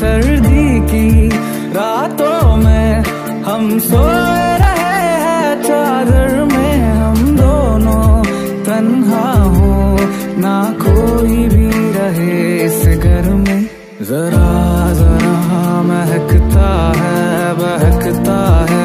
सर्दी की रातों में हम सोए रहे हैं चादर में, हम दोनों तन्हा हो ना कोई भी रहे इस घर में। जरा जरा महकता है बहकता है